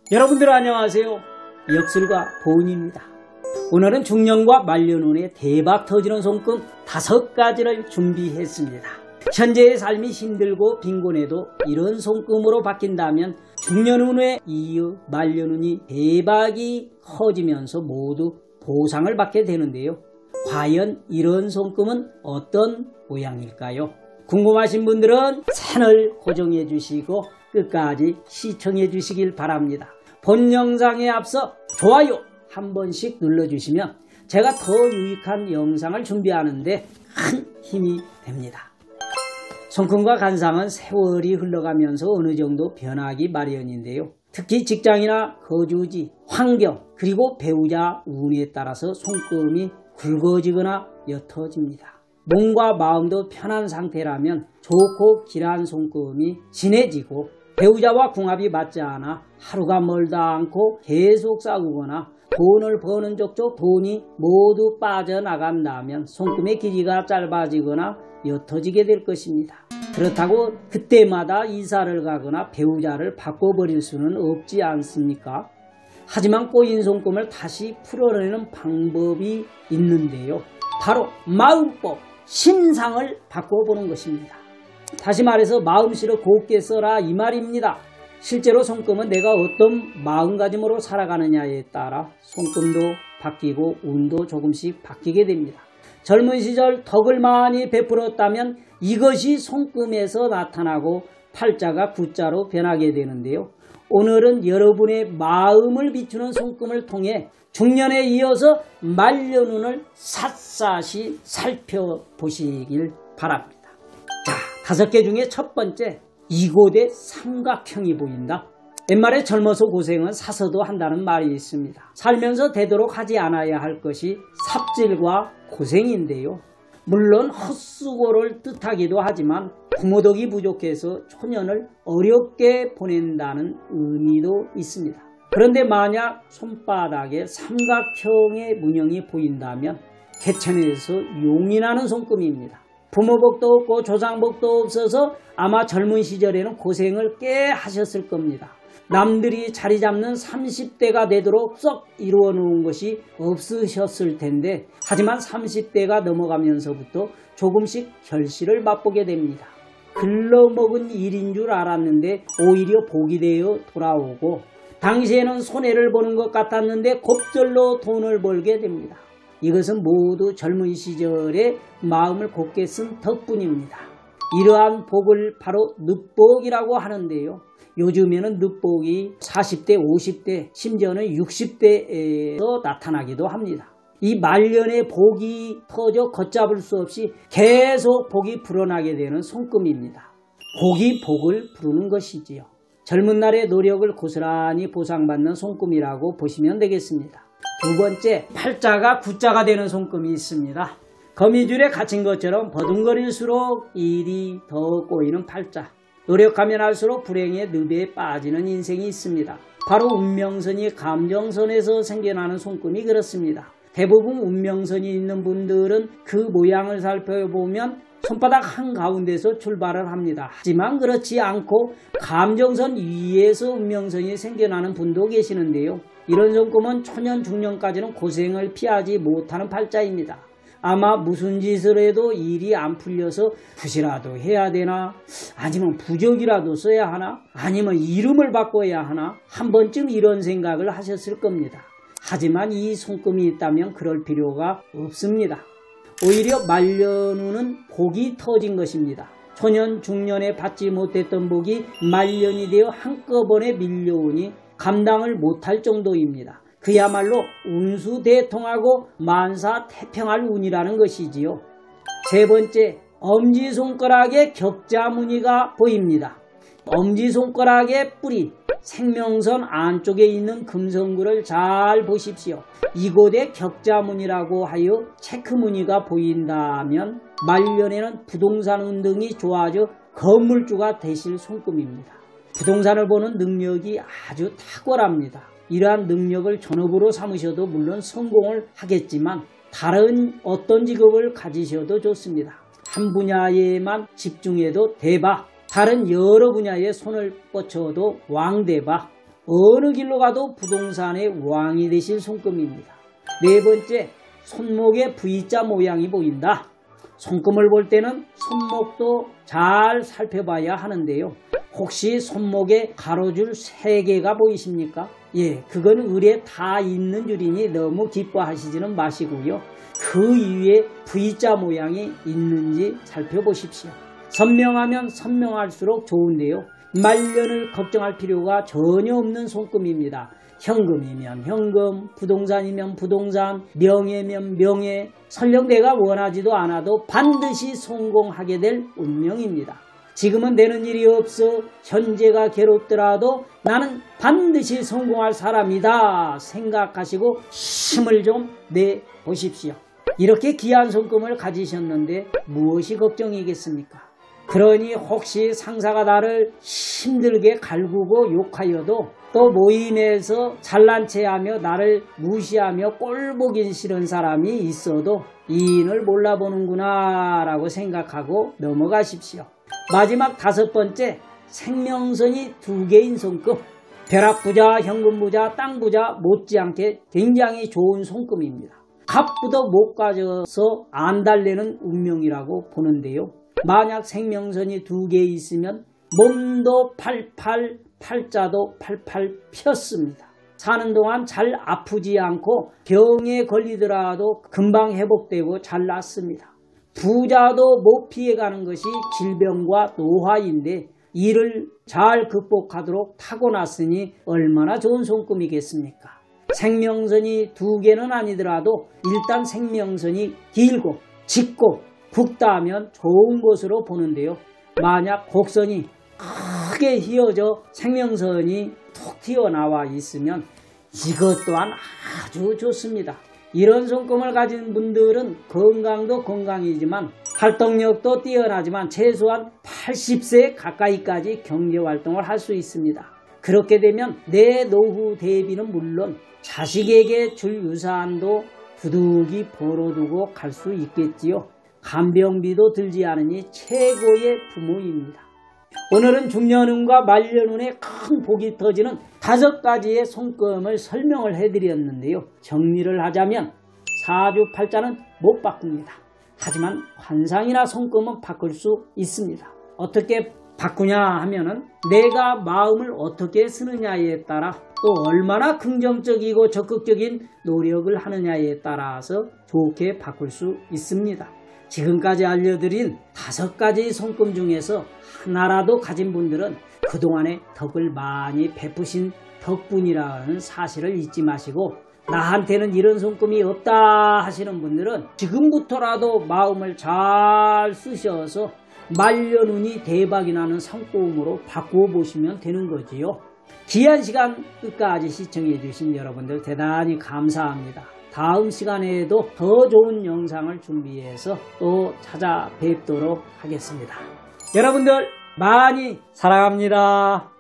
여러분들 안녕하세요. 역술가 보은입니다. 오늘은 중년과 말년운에 대박 터지는 손금 5가지를 준비했습니다. 현재의 삶이 힘들고 빈곤해도 이런 손금으로 바뀐다면 중년운에 이어 말년운이 대박이 커지면서 모두 보상을 받게 되는데요. 과연 이런 손금은 어떤 모양일까요? 궁금하신 분들은 채널 고정해 주시고 끝까지 시청해 주시길 바랍니다. 본 영상에 앞서 좋아요 한 번씩 눌러주시면 제가 더 유익한 영상을 준비하는데 큰 힘이 됩니다. 손금과 간상은 세월이 흘러가면서 어느 정도 변하기 마련인데요. 특히 직장이나 거주지, 환경, 그리고 배우자 운에 따라서 손금이 굵어지거나 옅어집니다. 몸과 마음도 편한 상태라면 좋고 길한 손금이 진해지고 배우자와 궁합이 맞지 않아 하루가 멀다 않고 계속 싸우거나 돈을 버는 족족 돈이 모두 빠져나간다면 손금의 길이가 짧아지거나 옅어지게 될 것입니다. 그렇다고 그때마다 이사를 가거나 배우자를 바꿔버릴 수는 없지 않습니까? 하지만 꼬인 손금을 다시 풀어내는 방법이 있는데요. 바로 마음법, 심상을 바꿔보는 것입니다. 다시 말해서 마음씨를 곱게 써라 이 말입니다. 실제로 손금은 내가 어떤 마음가짐으로 살아가느냐에 따라 손금도 바뀌고 운도 조금씩 바뀌게 됩니다. 젊은 시절 덕을 많이 베풀었다면 이것이 손금에서 나타나고 팔자가 구자로 변하게 되는데요. 오늘은 여러분의 마음을 비추는 손금을 통해 중년에 이어서 말년운을 샅샅이 살펴보시길 바랍니다. 자, 5개 중에 첫 번째, 이곳에 삼각형이 보인다. 옛말에 젊어서 고생은 사서도 한다는 말이 있습니다. 살면서 되도록 하지 않아야 할 것이 삽질과 고생인데요. 물론 헛수고를 뜻하기도 하지만 부모덕이 부족해서 초년을 어렵게 보낸다는 의미도 있습니다. 그런데 만약 손바닥에 삼각형의 문형이 보인다면 개천에서 용이 나는 손금입니다. 부모복도 없고 조상복도 없어서 아마 젊은 시절에는 고생을 꽤 하셨을 겁니다. 남들이 자리 잡는 30대가 되도록 썩 이루어 놓은 것이 없으셨을 텐데 하지만 30대가 넘어가면서부터 조금씩 결실을 맛보게 됩니다. 글러먹은 일인 줄 알았는데 오히려 복이 되어 돌아오고 당시에는 손해를 보는 것 같았는데 곱절로 돈을 벌게 됩니다. 이것은 모두 젊은 시절에 마음을 곱게 쓴 덕분입니다. 이러한 복을 바로 늑복이라고 하는데요. 요즘에는 늑복이 40대, 50대, 심지어는 60대에서 나타나기도 합니다. 이 말년에 복이 터져 걷잡을 수 없이 계속 복이 불어나게 되는 손금입니다. 복이 복을 부르는 것이지요. 젊은 날의 노력을 고스란히 보상받는 손금이라고 보시면 되겠습니다. 두 번째, 팔자가 구자가 되는 손금이 있습니다. 거미줄에 갇힌 것처럼 버둥거릴수록 일이 더 꼬이는 팔자. 노력하면 할수록 불행의 늪에 빠지는 인생이 있습니다. 바로 운명선이 감정선에서 생겨나는 손금이 그렇습니다. 대부분 운명선이 있는 분들은 그 모양을 살펴보면 손바닥 한가운데서 출발을 합니다. 하지만 그렇지 않고 감정선 위에서 운명선이 생겨나는 분도 계시는데요. 이런 손금은 초년 중년까지는 고생을 피하지 못하는 팔자입니다. 아마 무슨 짓을 해도 일이 안 풀려서 굿이라도 해야 되나, 아니면 부적이라도 써야 하나, 아니면 이름을 바꿔야 하나, 한 번쯤 이런 생각을 하셨을 겁니다. 하지만 이 손금이 있다면 그럴 필요가 없습니다. 오히려 말년운은 복이 터진 것입니다. 초년 중년에 받지 못했던 복이 말년이 되어 한꺼번에 밀려오니 감당을 못할 정도입니다. 그야말로 운수대통하고 만사태평할 운이라는 것이지요. 세 번째, 엄지손가락에 격자무늬가 보입니다. 엄지손가락의 뿌리, 생명선 안쪽에 있는 금성구를 잘 보십시오. 이곳에 격자무늬라고 하여 체크무늬가 보인다면 말년에는 부동산 운등이 좋아져 건물주가 되실 손금입니다. 부동산을 보는 능력이 아주 탁월합니다. 이러한 능력을 전업으로 삼으셔도 물론 성공을 하겠지만 다른 어떤 직업을 가지셔도 좋습니다. 한 분야에만 집중해도 대박, 다른 여러 분야에 손을 뻗쳐도 왕대박. 어느 길로 가도 부동산의 왕이 되실 손금입니다. 네 번째, 손목에 V자 모양이 보인다. 손금을 볼 때는 손목도 잘 살펴봐야 하는데요. 혹시 손목에 가로줄 3개가 보이십니까? 예, 그건 을에 다 있는 줄이니 너무 기뻐하시지는 마시고요. 그 이유에 V자 모양이 있는지 살펴보십시오. 선명하면 선명할수록 좋은데요. 말년을 걱정할 필요가 전혀 없는 손금입니다. 현금이면 현금, 부동산이면 부동산, 명예면 명예, 설령 내가 원하지도 않아도 반드시 성공하게 될 운명입니다. 지금은 되는 일이 없어 현재가 괴롭더라도 나는 반드시 성공할 사람이다 생각하시고 힘을 좀 내보십시오. 이렇게 귀한 손금을 가지셨는데 무엇이 걱정이겠습니까? 그러니 혹시 상사가 나를 힘들게 갈구고 욕하여도 또 모임에서 잘난 체하며 나를 무시하며 꼴보기 싫은 사람이 있어도 이인을 몰라보는구나 라고 생각하고 넘어가십시오. 마지막 5번째, 생명선이 2개인 손금. 벼락부자, 현금부자, 땅부자 못지않게 굉장히 좋은 손금입니다. 값부터 못 가져서 안 달래는 운명이라고 보는데요. 만약 생명선이 2개 있으면 몸도 팔팔, 팔자도 팔팔 폈습니다. 사는 동안 잘 아프지 않고 병에 걸리더라도 금방 회복되고 잘 낫습니다. 부자도 못 피해가는 것이 질병과 노화인데 이를 잘 극복하도록 타고났으니 얼마나 좋은 손금이겠습니까? 생명선이 2개는 아니더라도 일단 생명선이 길고 짙고 굵다 하면 좋은 것으로 보는데요. 만약 곡선이 크게 휘어져 생명선이 툭 튀어나와 있으면 이것 또한 아주 좋습니다. 이런 손금을 가진 분들은 건강도 건강이지만 활동력도 뛰어나지만 최소한 80세 가까이까지 경제활동을 할 수 있습니다. 그렇게 되면 내 노후 대비는 물론 자식에게 줄 유산도 부득이 벌어두고 갈 수 있겠지요. 간병비도 들지 않으니 최고의 부모입니다. 오늘은 중년운과 말년운에 큰 복이 터지는 5가지의 손금을 설명을 해드렸는데요. 정리를 하자면 사주팔자는 못 바꿉니다. 하지만 환상이나 손금은 바꿀 수 있습니다. 어떻게 바꾸냐 하면은 내가 마음을 어떻게 쓰느냐에 따라 또 얼마나 긍정적이고 적극적인 노력을 하느냐에 따라서 좋게 바꿀 수 있습니다. 지금까지 알려드린 5가지 손금 중에서 하나라도 가진 분들은 그동안에 덕을 많이 베푸신 덕분이라는 사실을 잊지 마시고 나한테는 이런 손금이 없다 하시는 분들은 지금부터라도 마음을 잘 쓰셔서 말년운이 대박이 나는 상품으로 바꾸어 보시면 되는 거지요. 귀한 시간 끝까지 시청해 주신 여러분들 대단히 감사합니다. 다음 시간에도 더 좋은 영상을 준비해서 또 찾아뵙도록 하겠습니다. 여러분들 많이 사랑합니다.